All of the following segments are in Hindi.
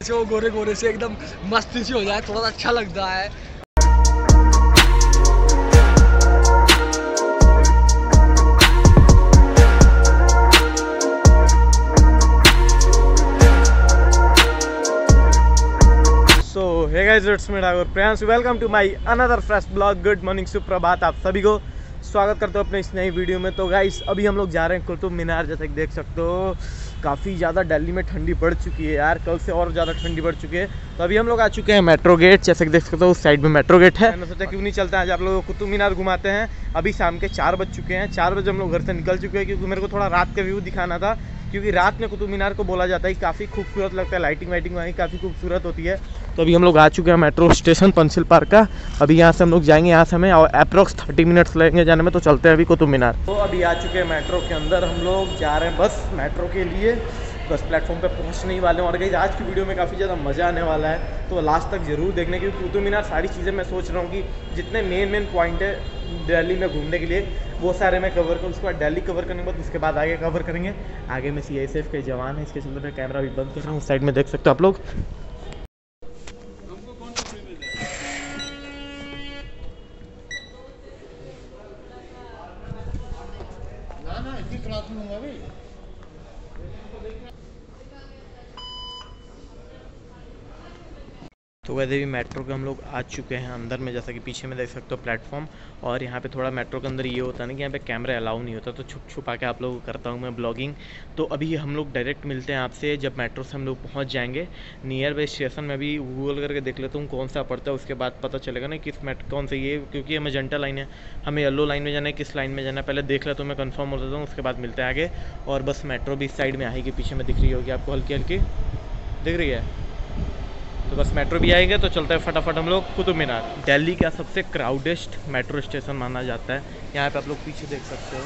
से वो गोरे गोरे से एकदम मस्ती सी हो जाए, थोड़ा सा अच्छा लगता है। So hey guys, it's me Thakur Priyansh, welcome to my another fresh blog. Good morning, सुप्रभात, आप सभी को स्वागत करते हो अपने इस नई वीडियो में। तो गाइस अभी हम लोग जा रहे हैं कुतुब मीनार। जैसे कि देख सकते हो काफ़ी ज़्यादा दिल्ली में ठंडी बढ़ चुकी है यार, कल से और ज़्यादा ठंडी बढ़ चुकी है। तो अभी हम लोग आ चुके हैं मेट्रो गेट। जैसे कि देख सकते हो उस साइड में मेट्रो गेट है। मैंने सोचा क्यों नहीं चलते हैं आज आप लोगों को कुतुब मीनार घुमाते हैं। अभी शाम के 4 बज चुके हैं। 4 बजे हम लोग घर से निकल चुके हैं क्योंकि मेरे को थोड़ा रात का व्यू दिखाना था, क्योंकि रात में कुतुब मीनार को बोला जाता है काफ़ी खूबसूरत लगता है, लाइटिंग वाइटिंग वहीं काफ़ी खूबसूरत होती है। तो अभी हम लोग आ चुके हैं मेट्रो स्टेशन पंसिल पार्क का। अभी यहाँ से हम लोग जाएंगे, यहाँ से हमें और अप्रॉक्स 30 मिनट्स लगेंगे जाने में। तो चलते हैं अभी कुतुब मीनार। तो अभी आ चुके हैं मेट्रो के अंदर, हम लोग जा रहे हैं बस मेट्रो के लिए। बस प्लेटफॉर्म पे पहुंचने ही वाले हैं। और गाइस आज की वीडियो में काफ़ी ज़्यादा मज़ा आने वाला है, तो लास्ट तक ज़रूर देखने, क्योंकि कुतुब मीनार सारी चीज़ें मैं सोच रहा हूँ कि जितने मेन पॉइंट है दिल्ली में घूमने के लिए वो सारे मैं कवर करूँ। उसके बाद दिल्ली कवर करने के बाद उसके बाद आगे कवर करेंगे। आगे में CISF के जवान है, इसके चलते मैं कैमरा भी बंद कर रहा हूँ। उस साइड में देख सकते हो आप लोग। तो वैसे भी मेट्रो के हम लोग आ चुके हैं अंदर में। जैसा कि पीछे में देख सकते हो प्लेटफॉर्म। और यहाँ पे थोड़ा मेट्रो के अंदर ये होता है ना कि यहाँ पे कैमरा अलाउ नहीं होता, तो छुप छुपा के आप लोगों को करता हूँ मैं ब्लॉगिंग। तो अभी हम लोग डायरेक्ट मिलते हैं आपसे जब मेट्रो से हम लोग पहुँच जाएंगे नियर बाई स्टेशन में। अभी गूगल करके देख लेता हूँ कौन सा पड़ता है, उसके बाद पता चलेगा ना किस कौन सा ये, क्योंकि ये मैजेंटा लाइन है, हमें येलो लाइन में जाना है, किस लाइन में जाना है पहले देख लेता हूँ मैं, कंफर्म हो जाता हूँ, उसके बाद मिलते हैं आगे। और बस मेट्रो भी इस साइड में आएगी, पीछे में दिख रही होगी आपको, हल्की हल्की दिख रही है। तो बस मेट्रो भी आएंगे तो चलते हैं फटाफट हम लोग कुतुब मीनार। दिल्ली का सबसे क्राउडेस्ट मेट्रो स्टेशन माना जाता है। यहाँ पे आप लोग पीछे देख सकते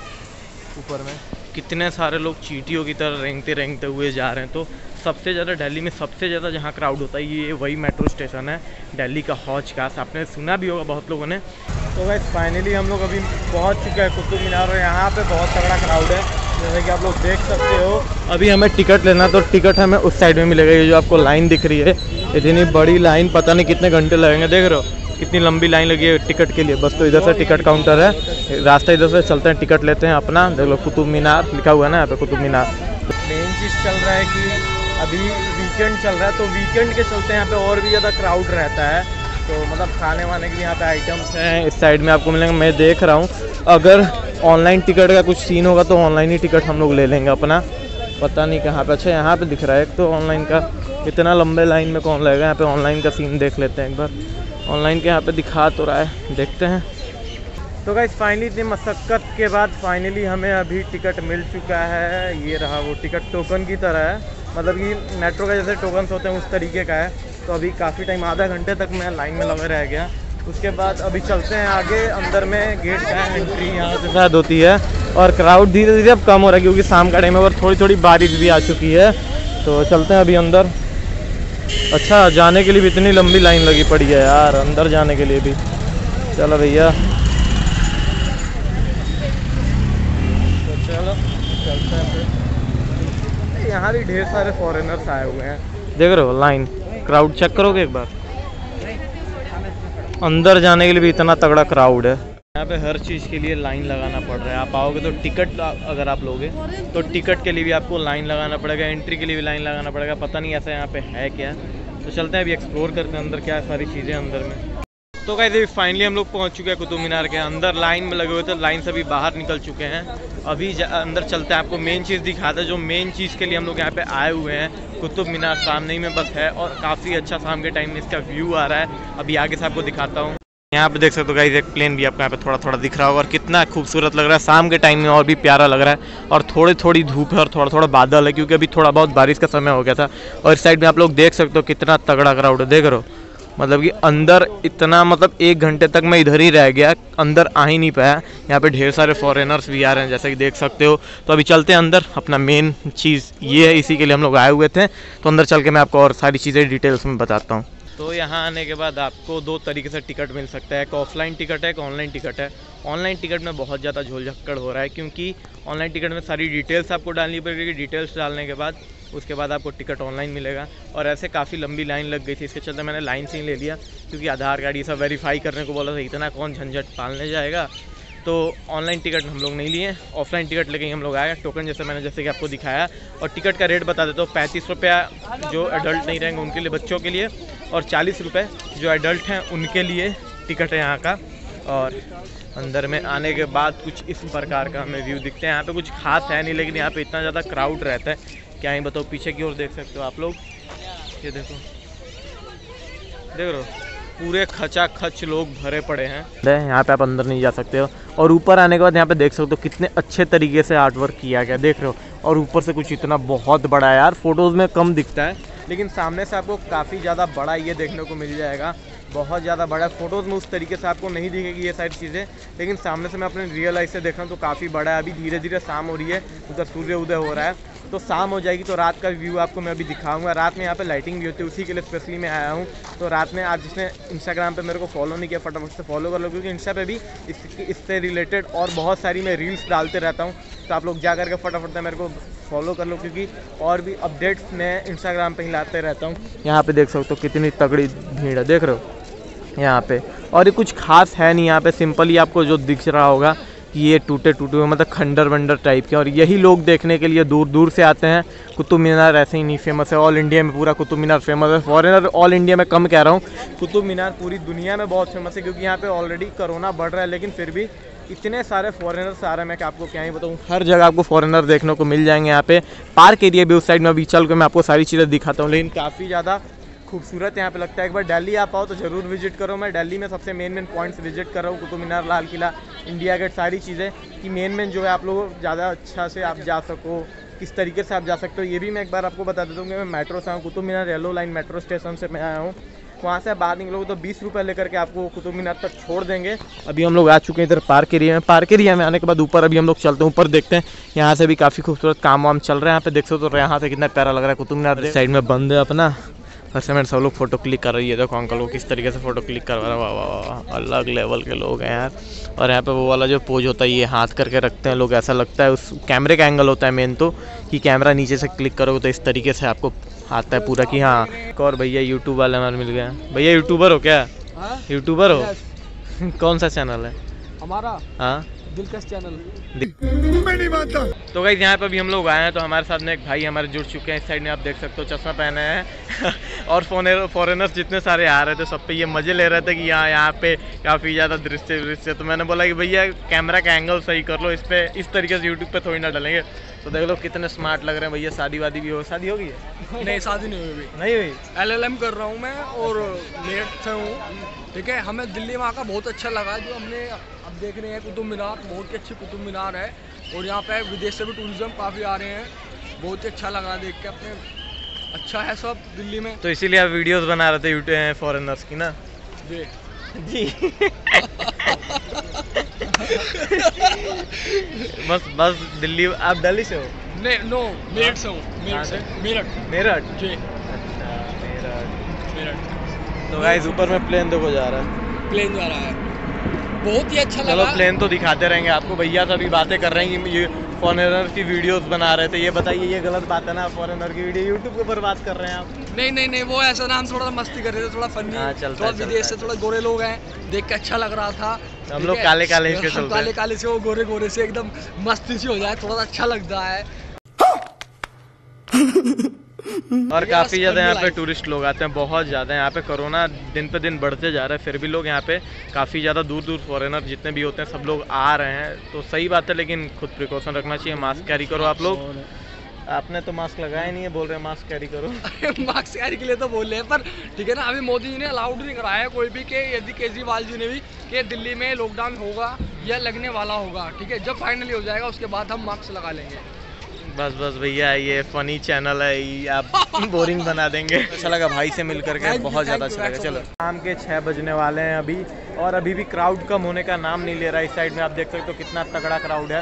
हो ऊपर में कितने सारे लोग चींटियों की तरह रेंगते हुए जा रहे हैं। तो सबसे ज़्यादा दिल्ली में सबसे ज़्यादा जहाँ क्राउड होता है ये वही मेट्रो स्टेशन है, दिल्ली का हौज खास। आपने सुना भी होगा बहुत लोगों ने। तो गाइस फाइनली हम लोग अभी पहुँच चुके हैं कुतुब मीनार और यहाँ पर बहुत तगड़ा क्राउड है, जैसे कि आप लोग देख सकते हो। अभी हमें टिकट लेना, तो टिकट हमें उस साइड में मिलेगा। ये जो आपको लाइन दिख रही है, इतनी बड़ी लाइन, पता नहीं कितने घंटे लगेंगे। देख रहे हो कितनी लंबी लाइन लगी है टिकट के लिए। बस तो इधर से टिकट काउंटर है, रास्ता इधर से चलते हैं, टिकट लेते हैं अपना। देख लो कुतुब मीनार लिखा हुआ है ना यहाँ पे, कुतुब मीनार। मेन चीज़ चल रहा है कि अभी वीकेंड चल रहा है, तो वीकेंड के चलते यहाँ पे और भी ज़्यादा क्राउड रहता है। तो मतलब खाने वाने के भी यहाँ पे आइटम्स हैं, इस साइड में आपको मिलेंगे। मैं देख रहा हूँ अगर ऑनलाइन टिकट का कुछ सीन होगा तो ऑनलाइन ही टिकट हम लोग ले लेंगे अपना। पता नहीं कहाँ पे, अच्छा यहाँ पे दिख रहा है एक तो ऑनलाइन का। इतना लंबे लाइन में कौन लगेगा, यहाँ पे ऑनलाइन का सीन देख लेते हैं एक बार। ऑनलाइन के यहाँ पे दिखा तो रहा है, देखते हैं। तो गाइस फाइनली इतनी मशक्क़त के बाद फाइनली हमें अभी टिकट मिल चुका है। ये रहा वो टिकट, टोकन की तरह है, मतलब कि मेट्रो का जैसे टोकन्स होते हैं उस तरीके का है। तो अभी काफ़ी टाइम, आधा घंटे तक मैं लाइन में लगा रह गया। उसके बाद अभी चलते हैं आगे। अंदर में गेट का एंट्री यहाँ से शायद होती है। और क्राउड धीरे धीरे अब कम हो रहा है क्योंकि शाम का टाइम है और थोड़ी थोड़ी बारिश भी आ चुकी है। तो चलते हैं अभी अंदर। अच्छा जाने के लिए भी इतनी लंबी लाइन लगी पड़ी है यार, अंदर जाने के लिए भी। चलो भैया तो चलो चलते हैं फिर। यहाँ भी ढेर सारे फॉरेनर्स आए हुए हैं, देख रहे हो लाइन। क्राउड चेक करोगे एक बार, अंदर जाने के लिए भी इतना तगड़ा क्राउड है। यहाँ पे हर चीज़ के लिए लाइन लगाना पड़ रहा है। आप आओगे तो टिकट अगर आप लोगे तो टिकट के लिए भी आपको लाइन लगाना पड़ेगा, एंट्री के लिए भी लाइन लगाना पड़ेगा। पता नहीं ऐसा यहाँ पे है क्या। तो चलते हैं अभी एक्सप्लोर करते हैं अंदर क्या सारी चीज़ें अंदर में। तो गाइस फाइनली हम लोग पहुँच चुके हैं कुतुब मीनार के अंदर। लाइन में लगे हुए थे, लाइन से अभी बाहर निकल चुके हैं। अभी अंदर चलते हैं, आपको मेन चीज़ दिखाते हैं जो मेन चीज़ के लिए हम लोग यहाँ पे आए हुए हैं। कुतुब मीनार सामने ही में बस है और काफ़ी अच्छा शाम के टाइम में इसका व्यू आ रहा है। अभी आगे से आपको दिखाता हूँ। यहाँ पे देख सकते हो गाइस एक प्लेन भी आपको यहाँ पे थोड़ा थोड़ा दिख रहा होगा और कितना खूबसूरत लग रहा है। शाम के टाइम में और भी प्यारा लग रहा है। और थोड़ी थोड़ी धूप है और थोड़ा थोड़ा बादल है क्योंकि अभी थोड़ा बहुत बारिश का समय हो गया था। और इस साइड में आप लोग देख सकते हो कितना तगड़ा क्राउड है, देख रहे हो। मतलब कि अंदर इतना, मतलब 1 घंटे तक मैं इधर ही रह गया, अंदर आ ही नहीं पाया। यहाँ पे ढेर सारे फॉरेनर्स भी आ रहे हैं जैसा कि देख सकते हो। तो अभी चलते हैं अंदर। अपना मेन चीज़ ये है, इसी के लिए हम लोग आए हुए थे। तो अंदर चल के मैं आपको और सारी चीज़ें डिटेल्स में बताता हूँ। तो यहाँ आने के बाद आपको 2 तरीके से टिकट मिल सकता है, एक ऑफलाइन टिकट है, एक ऑनलाइन टिकट है। ऑनलाइन टिकट में बहुत ज़्यादा झोल-झक्कड़ हो रहा है, क्योंकि ऑनलाइन टिकट में सारी डिटेल्स आपको डालनी पड़ेगी। डिटेल्स डालने के बाद उसके बाद आपको टिकट ऑनलाइन मिलेगा। और ऐसे काफ़ी लंबी लाइन लग गई थी, इसके चलते मैंने लाइन से ही ले लिया, क्योंकि आधार कार्ड ये सब वेरीफाई करने को बोला था, इतना कौन झंझट पालने जाएगा। तो ऑनलाइन टिकट हम लोग नहीं लिए, ऑफलाइन टिकट लेके ही हम लोग आए। टोकन जैसे कि आपको दिखाया। और टिकट का रेट बता देता हूँ, 35 रुपया जो एडल्ट नहीं रहेंगे उनके लिए, बच्चों के लिए, और 40 रुपये जो एडल्ट हैं उनके लिए टिकट है यहाँ का। और अंदर में आने के बाद कुछ इस प्रकार का हमें व्यू दिखते हैं। यहाँ पे कुछ खास है नहीं, लेकिन यहाँ पे इतना ज़्यादा क्राउड रहता है, क्या ही बताओ। पीछे की ओर देख सकते हो आप लोग, ये देखो, देख रहे हो, पूरे खचाखच लोग भरे पड़े हैं। यहाँ पे आप अंदर नहीं जा सकते हो। और ऊपर आने के बाद यहाँ पे देख सकते हो कितने अच्छे तरीके से आर्ट वर्क किया गया, देख रहे हो। और ऊपर से कुछ इतना बहुत बड़ा है यार, फोटोज़ में कम दिखता है, लेकिन सामने से आपको काफ़ी ज़्यादा बड़ा ये देखने को मिल जाएगा, बहुत ज़्यादा बड़ा। फ़ोटोज़ में उस तरीके से आपको नहीं दिखेगी ये सारी चीज़ें, लेकिन सामने से मैं अपने रियल लाइफ से देख रहा हूँ तो काफ़ी बड़ा है। अभी धीरे धीरे शाम हो रही है, उधर सूर्य उदय हो रहा है, तो शाम हो जाएगी तो रात का व्यू आपको मैं अभी दिखाऊंगा। रात में यहाँ पे लाइटिंग भी होती है, उसी के लिए स्पेशली मैं आया हूँ। तो रात में आज जिसने इंस्टाग्राम पे मेरे को फॉलो नहीं किया, फटाफट से फॉलो कर लो, क्योंकि इंस्टा पे भी इससे रिलेटेड और बहुत सारी मैं रील्स डालते रहता हूँ। तो आप लोग जा करके फटाफट से मेरे को फॉलो कर लो, क्योंकि और भी अपडेट्स मैं इंस्टाग्राम पर ही लाते रहता हूँ। यहाँ पर देख सकते हो कितनी तगड़ी भीड़ है, देख रहे हो यहाँ पे। और ये कुछ खास है नहीं यहाँ पे, सिंपली आपको जो दिख रहा होगा कि ये टूटे हुए मतलब खंडर वंडर टाइप के, और यही लोग देखने के लिए दूर दूर से आते हैं। कुतुब मीनार ऐसे ही नहीं फेमस है, ऑल इंडिया में पूरा कुतुब मीनार फेमस है। फॉरेनर ऑल इंडिया में कम कह रहा हूँ, कुतुब मीनार पूरी दुनिया में बहुत फेमस है, क्योंकि यहाँ पे ऑलरेडी कोरोना बढ़ रहा है, लेकिन फिर भी इतने सारे फॉरेनर्स आ रहे हैं, मैं आपको क्या ही बताऊँ। हर जगह आपको फॉरेनर देखने को मिल जाएंगे। यहाँ पे पार्क एरिया भी उस साइड में, अभी चल के मैं आपको सारी चीज़ें दिखाता हूँ, लेकिन काफ़ी ज़्यादा खूबसूरत यहाँ पे लगता है। एक बार दिल्ली आप आओ तो ज़रूर विजिट करो। मैं दिल्ली में सबसे मेन पॉइंट्स विजिट कर रहा हूँ, कुतुब मीनार, लाल किला, इंडिया गेट, सारी चीज़ें, कि मेन जो है आप लोग ज़्यादा अच्छा से आप जा सको, किस तरीके से आप जा सकते हो ये भी मैं एक बार आपको बता देता हूँ। कि मैं मेट्रो से आऊँ, Qutub Minar yellow line metro station से मैं आया हूँ। वहाँ से बाहर निकलोगे तो 20 रुपये लेकर के आपको कुतुब मीनार तक छोड़ देंगे। अभी हम लोग आ चुके हैं इधर पार्क एरिया में। पार्क एरिया में आने के बाद ऊपर अभी हम लोग चलते हैं, ऊपर देखते हैं। यहाँ से भी काफ़ी खूबसूरत काम वाम चल रहा है यहाँ पे, देख सकते हो। यहाँ से कितना प्यारा लग रहा है कुतुब मीनार। साइड में बंद है अपना, वैसे में सब लोग फ़ोटो क्लिक कर रही है। देखो अंकल वो किस तरीके से फ़ोटो क्लिक करवा रहा है, वाह वाह वाह, अलग लेवल के लोग हैं यार। और यहाँ पे वो वाला जो पोज होता है, ये हाथ करके रखते हैं लोग, ऐसा लगता है उस कैमरे का एंगल होता है मेन तो, कि कैमरा नीचे से क्लिक करोगे तो इस तरीके से आपको आता है पूरा, कि हाँ। एक और भैया यूट्यूब वाले हमारे मिल गए। भैया यूट्यूबर हो क्या? यूट्यूबर हो? कौन सा चैनल है हमारा? हाँ, दिलकश चैनल। मैं नहीं मानता। तो गाइस यहाँ पे अभी हम लोग आए हैं, तो हमारे साथ में एक भाई हमारे जुड़ चुके हैं। इस साइड में आप देख सकते हो, चश्मा पहने हैं और फॉरेनर्स जितने सारे आ रहे थे सब पे ये मज़े ले रहे थे कि यहाँ पे काफ़ी ज़्यादा दृश्य। तो मैंने बोला कि भैया कैमरा का एंगल सही कर लो, इस तरीके से यूट्यूब पे थोड़ी ना डालेंगे। तो देख लो कितने स्मार्ट लग रहे हैं भैया। शादी वादी भी हो? शादी हो गई है? नहीं, शादी नहीं हुई अभी। नहीं हुई? LLM कर रहा हूँ मैं, और लेट से हूँ, ठीक है। हमें दिल्ली में आकर बहुत अच्छा लगा, जो हमने अब देख रहे हैं कुतुब मीनार, बहुत ही अच्छी कुतुब मीनार है। और यहाँ पे विदेश से भी टूरिज्म काफ़ी आ रहे हैं, बहुत ही अच्छा लगा देख के अपने। अच्छा है सब दिल्ली में, तो इसीलिए आप वीडियोस बना रहे थे यूट्यूब फॉरेनर्स की ना जी जी। बस दिल्ली। आप दिल्ली से हो? नहीं, नो, मेरठ से हूँ। मेरठ जी। अच्छा, मेरठ। तो गाइस ऊपर में प्लेन देखो जा रहा है, प्लेन जा रहा है, बहुत ही अच्छा लगा। चलो प्लेन तो दिखाते रहेंगे आपको। भैया तो अभी बातें कर रहे हैं कि ये फॉरेनर की वीडियोस बना रहे थे। ये बताइए, ये गलत बात है ना? फॉरेनर की वीडियो यूट्यूब के ऊपर बात कर रहे हैं आप? नहीं, वो ऐसा ना, हम थोड़ा मस्ती कर रहे थे, थोड़ा फनी। थोड़ा विदेश से थोड़ा गोरे लोग हैं, देख के अच्छा लग रहा था। हम लोग काले काले से, वो गोरे से एकदम मस्ती सी हो जाए, थोड़ा सा अच्छा लगता है। और काफ़ी ज़्यादा यहाँ पे टूरिस्ट लोग आते हैं, बहुत ज़्यादा। यहाँ पे कोरोना दिन पे दिन बढ़ते जा रहा है, फिर भी लोग यहाँ पे काफ़ी ज़्यादा दूर फॉरेनर जितने भी होते हैं सब लोग आ रहे हैं। तो सही बात है, लेकिन खुद प्रिकॉशन रखना चाहिए। मास्क कैरी करो आप लोग। आपने तो मास्क लगाया नहीं है, बोल रहे हैं मास्क कैरी करो। मास्क कैरी के लिए तो बोल रहे हैं, पर ठीक है ना, अभी मोदी जी ने अलाउड नहीं कराया है कोई भी, कि यदि केजरीवाल जी ने भी, कि दिल्ली में लॉकडाउन होगा या लगने वाला होगा, ठीक है। जब फाइनली हो जाएगा उसके बाद हम मास्क लगा लेंगे। बस भैया, ये फनी चैनल है, ये आप बोरिंग बना देंगे। अच्छा लगा भाई से मिल करके, बहुत ज़्यादा अच्छा लगा। चलो, शाम के 6 बजने वाले हैं अभी, और अभी भी क्राउड कम होने का नाम नहीं ले रहा है। इस साइड में आप देख सकते हो कितना तगड़ा क्राउड है।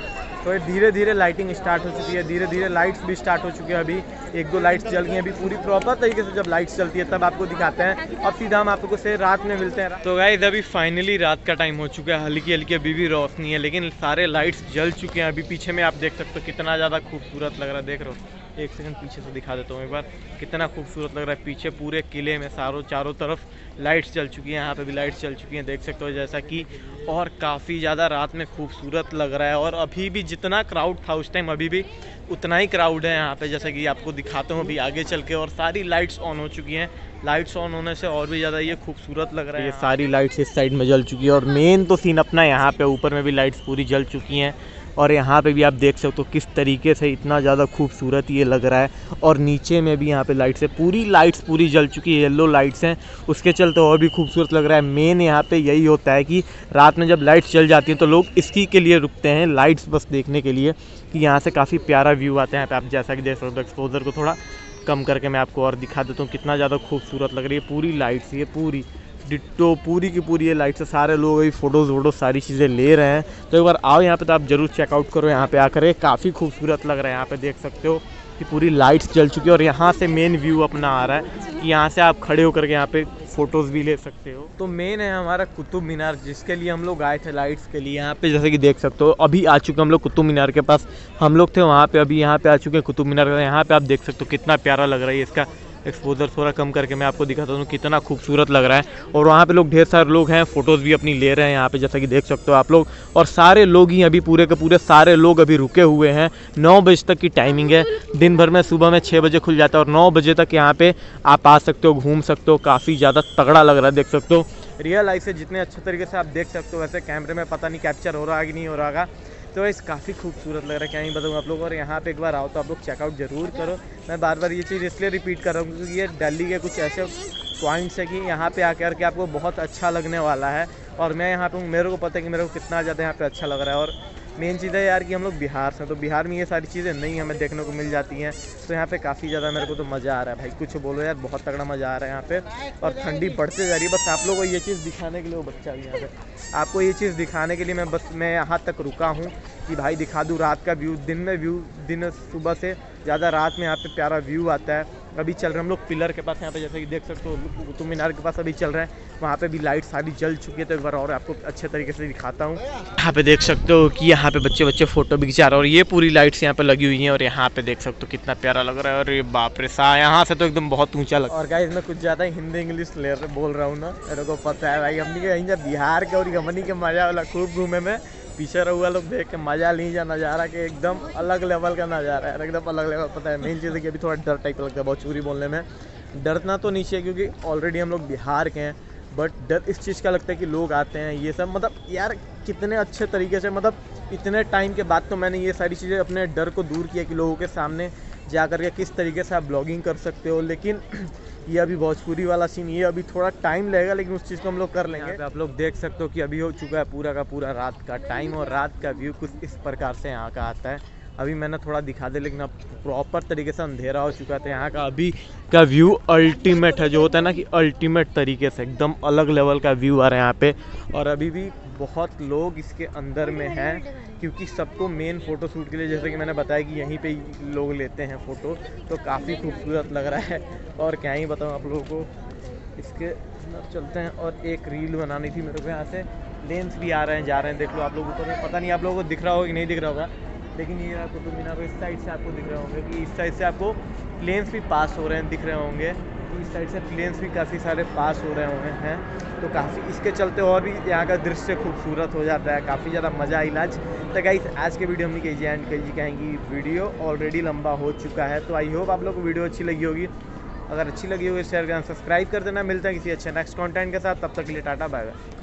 तो ये धीरे धीरे लाइटिंग स्टार्ट हो चुकी है, धीरे धीरे लाइट्स भी स्टार्ट हो चुकी है। अभी 1-2 लाइट्स जल गई हैं, अभी पूरी प्रॉपर तरीके से जब लाइट्स चलती है तब आपको दिखाते हैं। अब सीधा हम आपको से रात में मिलते हैं। तो गाइस अभी फाइनली रात का टाइम हो चुका है, हल्की हल्की अभी भी रोशनी है लेकिन सारे लाइट्स जल चुके हैं। अभी पीछे में आप देख सकते हो कितना ज़्यादा खूबसूरत लग रहा है, देख रहे हो। एक सेकंड पीछे से दिखा देता हूँ एक बार, कितना खूबसूरत लग रहा है। पीछे पूरे किले में चारों तरफ लाइट्स जल चुकी हैं, यहाँ पे भी लाइट्स जल चुकी हैं, देख सकते हो जैसा कि। और काफ़ी ज़्यादा रात में खूबसूरत लग रहा है। और अभी भी जितना क्राउड था उस टाइम अभी भी उतना ही क्राउड है यहाँ पे, जैसा कि आपको दिखाता हूँ अभी आगे चल के। और सारी लाइट्स ऑन हो चुकी हैं, लाइट्स ऑन होने से और भी ज़्यादा ये खूबसूरत लग रहा है। ये सारी लाइट्स इस साइड में जल चुकी है और मेन तो सीन अपना यहाँ पे ऊपर में भी लाइट्स पूरी जल चुकी हैं। और यहाँ पे भी आप देख सकते हो किस तरीके से इतना ज़्यादा खूबसूरत ये लग रहा है। और नीचे में भी यहाँ पे लाइट्स है, पूरी लाइट्स पूरी जल चुकी है, येलो लाइट्स हैं, उसके चलते और भी खूबसूरत लग रहा है। मेन यहाँ पे यही होता है कि रात में जब लाइट्स जल जाती हैं तो लोग इसी के लिए रुकते हैं, लाइट्स बस देखने के लिए, कि यहाँ से काफ़ी प्यारा व्यू आता है। यहाँ पे आप जैसा कि देख सकते हो, एक्सपोजर को थोड़ा कम करके मैं आपको और दिखा देता हूँ कितना ज़्यादा खूबसूरत लग रही है पूरी लाइट्स। ये पूरी डिट्टो पूरी की पूरी ये लाइट से सारे लोग अभी फ़ोटोज़ सारी चीज़ें ले रहे हैं। तो एक बार आओ यहाँ पे, तो आप ज़रूर चेकआउट करो यहाँ पे आकर, काफ़ी खूबसूरत लग रहा है। यहाँ पे देख सकते हो कि पूरी लाइट्स जल चुकी है और यहाँ से मेन व्यू अपना आ रहा है कि यहाँ से आप खड़े होकर के यहाँ पे फ़ोटोज़ भी ले सकते हो। तो मेन है हमारा कुतुब मीनार, जिसके लिए हम लोग आए थे लाइट्स के लिए। यहाँ पे जैसे कि देख सकते हो अभी आ चुके हम लोग कुतुब मीनार के पास, हम लोग थे वहाँ पे, अभी यहाँ पे आ चुके हैं कुतुब मीनार। यहाँ पे आप देख सकते हो कितना प्यारा लग रहा है। इसका एक्सपोजर थोड़ा कम करके मैं आपको दिखाता हूँ कितना खूबसूरत लग रहा है। और वहाँ पे लोग ढेर सारे लोग हैं, फ़ोटोज़ भी अपनी ले रहे हैं यहाँ पे, जैसा कि देख सकते हो आप लोग। और सारे लोग ही अभी पूरे के पूरे सारे लोग अभी रुके हुए हैं। 9 बजे तक की टाइमिंग है, दिन भर में सुबह में 6 बजे खुल जाता है और 9 बजे तक यहाँ पे आप आ सकते हो, घूम सकते हो। काफ़ी ज़्यादा तगड़ा लग रहा है, देख सकते हो। रियल लाइफ से जितने अच्छे तरीके से आप देख सकते हो, वैसे कैमरे में पता नहीं कैप्चर हो रहा है कि नहीं हो रहा है। तो इस काफ़ी खूबसूरत लग रहा है, क्या ही बताऊँ आप लोग। और यहाँ पे एक बार आओ तो आप लोग चेकआउट ज़रूर करो। मैं बार बार ये चीज़ इसलिए रिपीट कर रहा हूँ क्योंकि ये दिल्ली के कुछ ऐसे पॉइंट्स है कि यहाँ पे आकर के आपको बहुत अच्छा लगने वाला है। और मैं यहाँ पे हूँ, मेरे को पता है कि मेरे को कितना ज़्यादा यहाँ पे अच्छा लग रहा है। और मेन चीज़ है यार कि हम लोग बिहार से, तो बिहार में ये सारी चीज़ें नहीं हमें देखने को मिल जाती हैं। तो यहाँ पे काफ़ी ज़्यादा मेरे को तो मज़ा आ रहा है भाई, कुछ बोलो यार, बहुत तगड़ा मज़ा आ रहा है यहाँ पे। और ठंडी बढ़ते जा रही है, बस आप लोगों को ये चीज़ दिखाने के लिए, वो बच्चा भी यहाँ पे, आपको ये चीज़ दिखाने के लिए मैं यहाँ तक रुका हूँ कि भाई दिखा दूँ रात का व्यू। दिन में व्यू, दिन सुबह से ज़्यादा रात में यहाँ पे प्यारा व्यू आता है। अभी चल रहे हम लोग पिलर के पास, यहाँ पे जैसे कि देख सकते हो कुतुब मीनार के पास अभी चल रहे हैं, वहाँ पे भी लाइट सारी जल चुकी है। तो एक बार और आपको अच्छे तरीके से दिखाता हूँ। यहाँ पे देख सकते हो कि यहाँ पे बच्चे फ़ोटो भी खिंचा रहे हैं और ये पूरी लाइट्स यहाँ पे लगी हुई हैं। और यहाँ पे देख सकते हो कितना प्यारा लग रहा है। और ये बाप रे, यहाँ से तो एकदम बहुत ऊँचा लग रहा है। और गाइस मैं कुछ ज़्यादा हिंदी इंग्लिश बोल रहा हूँ ना, मेरे को पता है भाई, हमने यहीं बिहार के और हमनी के मजा वाला खूब घूमे में, पीछे रहुआ लोग देख के मजा लीजिए, नज़ारा के एकदम अलग लेवल का नज़ारा है, एकदम अलग लेवल। पता है मेन चीज़ है कि अभी थोड़ा डर टाइप लगता है, बहुत चोरी बोलने में डरना तो नहीं चाहिए क्योंकि ऑलरेडी हम लोग बिहार के हैं। बट डर इस चीज़ का लगता है कि लोग आते हैं ये सब, मतलब यार कितने अच्छे तरीके से, मतलब इतने टाइम के बाद तो मैंने ये सारी चीज़ें अपने डर को दूर किया कि लोगों के सामने जा कर के किस तरीके से आप ब्लॉगिंग कर सकते हो। लेकिन ये अभी भोजपुरी वाला सीन, ये अभी थोड़ा टाइम लगेगा लेकिन उस चीज़ को हम लोग कर लेंगे। आप लोग देख सकते हो कि अभी हो चुका है पूरा का पूरा रात का टाइम और रात का व्यू कुछ इस प्रकार से यहाँ का आता है। अभी मैंने थोड़ा दिखा दे लेकिन अब प्रॉपर तरीके से अंधेरा हो चुका था। यहाँ का अभी का व्यू अल्टीमेट है, जो होता है ना कि अल्टीमेट तरीके से एकदम अलग लेवल का व्यू आ रहा है यहाँ पे। और अभी भी बहुत लोग इसके अंदर में हैं क्योंकि सबको मेन फ़ोटो शूट के लिए, जैसे कि मैंने बताया कि यहीं पे लोग लेते हैं फ़ोटो, तो काफ़ी खूबसूरत लग रहा है। और क्या ही बताऊँ आप लोगों को, इसके अंदर चलते हैं। और एक रील बनानी थी मेरे को, यहाँ से लेंस भी आ रहे हैं जा रहे हैं, देख लो आप लोगों को, पता नहीं आप लोगों को दिख रहा होगा कि नहीं दिख रहा होगा, लेकिन ये कुतुब मीनार इस साइड से आपको दिख रहे होंगे कि इस साइड से आपको प्लेन्स भी पास हो रहे हैं, दिख रहे होंगे। तो इस साइड से प्लेन्स भी काफ़ी सारे पास हो रहे हुए हैं, तो काफ़ी इसके चलते और भी यहाँ का दृश्य खूबसूरत हो जाता है, काफ़ी ज़्यादा मज़ा आई आज। तो गाइस आज के वीडियो हमने कही एंड कही कहेंगी, वीडियो ऑलरेडी लंबा हो चुका है। तो आई होप आप लोग को वीडियो अच्छी लगी होगी, अगर अच्छी लगी होगी शेयर करना, सब्सक्राइब कर देना। मिलते हैं किसी अच्छे नेक्स्ट कंटेंट के साथ, तब तक के लिए टाटा बाय बाय।